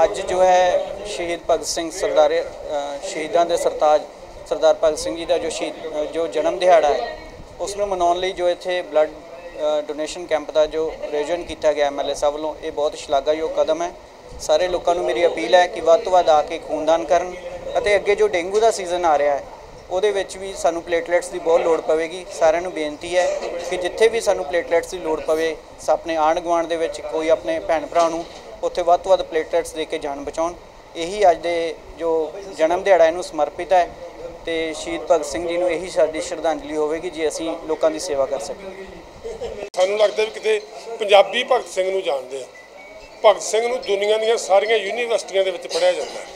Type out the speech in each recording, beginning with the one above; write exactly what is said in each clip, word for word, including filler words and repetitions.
ਅੱਜ ਜੋ ਹੈ ਸ਼ਹੀਦ ਭਗਤ ਸਿੰਘ ਸਰਦਾਰ ਸ਼ਹੀਦਾਂ ਦੇ ਸਰਤਾਜ ਸਰਦਾਰ ਭਗਤ ਸਿੰਘ ਜੀ ਦਾ ਜੋ ਸ਼ਹੀਦ ਜੋ ਜਨਮ ਦਿਹਾੜਾ ਹੈ ਉਸ ਨੂੰ ਮਨਾਉਣ ਲਈ ਜੋ ਇੱਥੇ ਬਲੱਡ ਡੋਨੇਸ਼ਨ ਕੈਂਪ ਦਾ ਜੋ ਆਯੋਜਨ ਕੀਤਾ ਗਿਆ ਐਮ ਐਲ ਏ ਸਾਹਿਬ ਵੱਲੋਂ ਇਹ ਬਹੁਤ ਸ਼ਲਾਘਾਯੋਗ ਕਦਮ ਹੈ। ਸਾਰੇ ਲੋਕਾਂ ਨੂੰ ਮੇਰੀ ਅਪੀਲ ਹੈ ਕਿ ਵੱਧ ਤੋਂ ਵੱਧ ਆ ਕੇ ਖੂਨਦਾਨ ਕਰਨ ਅਤੇ ਅੱਗੇ ਜੋ ਡੇਂਗੂ ਦਾ ਸੀਜ਼ਨ ਆ ਰਿਹਾ ਹੈ ਉਹਦੇ ਵਿੱਚ ਵੀ ਸਾਨੂੰ ਪਲੇਟਲੈਟਸ ਦੀ ਬਹੁਤ ਲੋੜ ਪਵੇਗੀ। ਸਾਰਿਆਂ ਨੂੰ ਬੇਨਤੀ ਹੈ ਕਿ ਜਿੱਥੇ ਵੀ ਸਾਨੂੰ ਪਲੇਟਲੈਟਸ ਦੀ ਲੋੜ ਪਵੇ ਆਪਣੇ ਆਂਢ ਗੁਆਂਢ ਦੇ ਵਿੱਚ ਕੋਈ ਆਪਣੇ ਭੈਣ ਭਰਾ ਨੂੰ ਉੱਥੇ ਵੱਧ ਤੋਂ ਵੱਧ ਪਲੇਟਲੈਟਸ ਦੇ ਕੇ ਜਾਨ ਬਚਾਉਣ। ਇਹੀ ਅੱਜ ਦੇ ਜੋ ਜਨਮ ਦਿਹਾੜਾ ਇਹਨੂੰ ਸਮਰਪਿਤ ਹੈ ਤੇ ਸ਼ਹੀਦ ਭਗਤ ਸਿੰਘ ਜੀ ਨੂੰ ਇਹੀ ਸਾਡੀ ਸ਼ਰਧਾਂਜਲੀ ਹੋਵੇਗੀ ਜੇ ਅਸੀਂ ਲੋਕਾਂ ਦੀ ਸੇਵਾ ਕਰ ਸਕੀਏ। ਸਾਨੂੰ ਲੱਗਦਾ ਵੀ ਕਿਤੇ ਪੰਜਾਬੀ ਭਗਤ ਸਿੰਘ ਨੂੰ ਜਾਣਦੇ ਆ। ਭਗਤ ਸਿੰਘ ਨੂੰ ਦੁਨੀਆ ਦੀਆਂ ਸਾਰੀਆਂ ਯੂਨੀਵਰਸਿਟੀਆਂ ਦੇ ਵਿੱਚ ਪੜ੍ਹਿਆ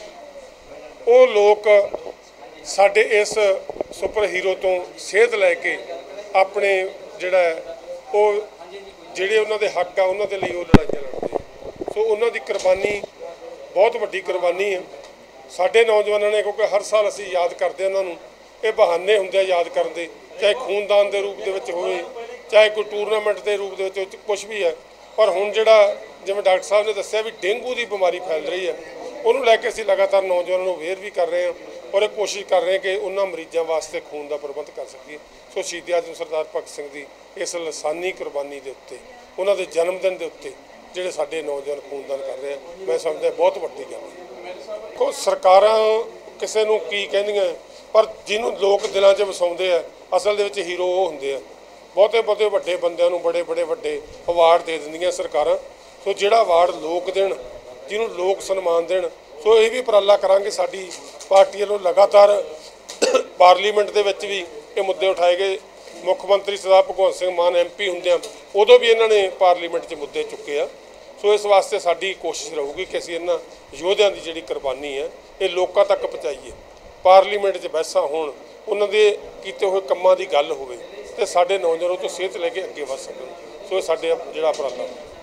ਜਾਂਦਾ। ਉਹ ਲੋਕ ਸਾਡੇ ਇਸ ਸੁਪਰ ਹੀਰੋ ਤੋਂ ਸੇਧ ਲੈ ਕੇ ਆਪਣੇ ਜਿਹੜਾ ਉਹ ਜਿਹੜੇ ਉਹਨਾਂ ਦੇ ਹੱਕ ਆ ਉਹਨਾਂ ਦੇ ਲਈ ਉਹ ਲੜਾਈਆਂ ਲੜਦੇ। ਸੋ ਉਹਨਾਂ ਦੀ ਕੁਰਬਾਨੀ ਬਹੁਤ ਵੱਡੀ ਕੁਰਬਾਨੀ ਹੈ। ਸਾਡੇ ਨੌਜਵਾਨਾਂ ਨੇ ਕਿਉਂਕਿ ਹਰ ਸਾਲ ਅਸੀਂ ਯਾਦ ਕਰਦੇ ਉਹਨਾਂ ਨੂੰ, ਇਹ ਬਹਾਨੇ ਹੁੰਦੇ ਆ ਯਾਦ ਕਰਨ ਦੇ, ਚਾਹੇ ਖੂਨਦਾਨ ਦੇ ਰੂਪ ਦੇ ਵਿੱਚ ਹੋਵੇ ਚਾਹੇ ਕੋਈ ਟੂਰਨਾਮੈਂਟ ਦੇ ਰੂਪ ਦੇ ਵਿੱਚ ਕੁਛ ਵੀ ਹੈ। ਪਰ ਹੁਣ ਜਿਹੜਾ ਜਿਵੇਂ ਡਾਕਟਰ ਸਾਹਿਬ ਨੇ ਦੱਸਿਆ ਵੀ ਡੇਂਗੂ ਦੀ ਬਿਮਾਰੀ ਫੈਲ ਰਹੀ ਹੈ ਉਹਨੂੰ ਲੈ ਕੇ ਅਸੀਂ ਲਗਾਤਾਰ ਨੌਜਵਾਨਾਂ ਨੂੰ ਅਵੇਅਰ ਵੀ ਕਰ ਰਹੇ ਹਾਂ ਔਰ ਇਹ ਕੋਸ਼ਿਸ਼ ਕਰ ਰਹੇ ਕਿ ਉਹਨਾਂ ਮਰੀਜ਼ਾਂ ਵਾਸਤੇ ਖੂਨ ਦਾ ਪ੍ਰਬੰਧ ਕਰ ਸਕੀਏ। ਸੋ ਸ਼ਹੀਦ ਆਜ਼ਮ ਸਰਦਾਰ ਭਗਤ ਸਿੰਘ ਦੀ ਇਸ ਲਾਸਾਨੀ ਕੁਰਬਾਨੀ ਦੇ ਉੱਤੇ ਉਹਨਾਂ ਦੇ ਜਨਮ ਦਿਨ ਦੇ ਉੱਤੇ ਜਿਹੜੇ ਸਾਡੇ ਨੌਜਵਾਨ ਖੂਨਦਾਨ ਕਰ ਰਹੇ ਆ ਮੈਂ ਸਮਝਦਾ ਬਹੁਤ ਵੱਡੀ ਗੱਲ ਹੈ। ਕੋ ਸਰਕਾਰਾਂ ਕਿਸੇ ਨੂੰ ਕੀ ਕਹਿੰਦੀਆਂ ਪਰ ਜਿਹਨੂੰ ਲੋਕ ਦਿਲਾਂ 'ਚ ਵਸਾਉਂਦੇ ਆ ਅਸਲ ਦੇ ਵਿੱਚ ਹੀਰੋ ਉਹ ਹੁੰਦੇ ਆ। ਬਹੁਤੇ ਬਹੁਤੇ ਵੱਡੇ ਬੰਦਿਆਂ ਨੂੰ ਬੜੇ ਬੜੇ ਵੱਡੇ ਅਵਾਰਡ ਦੇ ਦਿੰਦੀਆਂ ਸਰਕਾਰਾਂ। ਸੋ ਜਿਹੜਾ ਅਵਾਰਡ ਲੋਕ ਦੇਣ ਜਿਹਨੂੰ ਲੋਕ ਸਨਮਾਨ ਦੇਣ ਸੋ ਇਹ ਵੀ ਉਪਰਾਲਾ ਕਰਾਂਗੇ। ਸਾਡੀ ਪਾਰਟੀ ਵੱਲੋਂ ਲਗਾਤਾਰ ਪਾਰਲੀਮੈਂਟ ਦੇ ਵਿੱਚ ਵੀ ਇਹ ਮੁੱਦੇ ਉਠਾਏ ਗਏ। ਮੁੱਖ ਮੰਤਰੀ ਸਰਦਾਰ ਭਗਵੰਤ ਸਿੰਘ ਮਾਨ ਐਮ ਪੀ ਹੁੰਦਿਆਂ ਉਦੋਂ ਵੀ ਇਹਨਾਂ ਨੇ ਪਾਰਲੀਮੈਂਟ 'ਚ ਮੁੱਦੇ ਚੁੱਕੇ ਆ। ਸੋ ਇਸ ਵਾਸਤੇ ਸਾਡੀ ਕੋਸ਼ਿਸ਼ ਰਹੂਗੀ ਕਿ ਅਸੀਂ ਇਹਨਾਂ ਯੋਧਿਆਂ ਦੀ ਜਿਹੜੀ ਕੁਰਬਾਨੀ ਹੈ ਇਹ ਲੋਕਾਂ ਤੱਕ ਪਹੁੰਚਾਈਏ। ਪਾਰਲੀਮੈਂਟ 'ਚ ਬਹਿਸਾਂ ਹੋਣ, ਉਹਨਾਂ ਦੇ ਕੀਤੇ ਹੋਏ ਕੰਮਾਂ ਦੀ ਗੱਲ ਹੋਵੇ ਤੇ ਸਾਡੇ ਨੌਜਵਾਨਾਂ ਤੋਂ ਸੇਧ ਲੈ ਕੇ ਅੱਗੇ ਵਧ ਸਕਣ। ਸੋ ਇਹ ਸਾਡੇ ਜਿਹੜਾ ਉਪਰਾਲਾ